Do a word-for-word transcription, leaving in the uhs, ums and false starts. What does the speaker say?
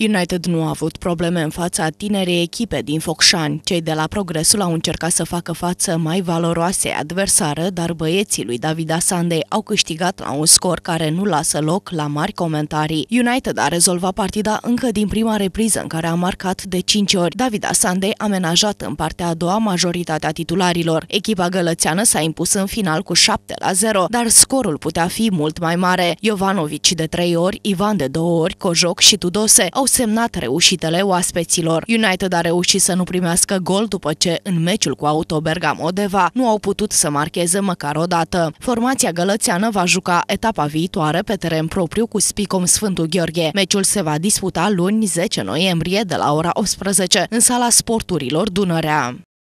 United nu a avut probleme în fața tinerei echipe din Focșani. Cei de la Progresul au încercat să facă față mai valoroase adversară, dar băieții lui David Asandei au câștigat la un scor care nu lasă loc la mari comentarii. United a rezolvat partida încă din prima repriză, în care a marcat de cinci ori. David Asandei a amenajat în partea a doua majoritatea titularilor. Echipa gălățeană s-a impus în final cu șapte la zero, dar scorul putea fi mult mai mare. Jovanovic de trei ori, Ivan de două ori, Cojoc și Tudose au semnat reușitele oaspeților. United a reușit să nu primească gol după ce, în meciul cu Auto Bergamo-Deva, nu au putut să marcheze măcar o dată. Formația gălățeană va juca etapa viitoare pe teren propriu cu Spicom Sfântul Gheorghe. Meciul se va disputa luni zece noiembrie de la ora optsprezece în sala sporturilor Dunărea.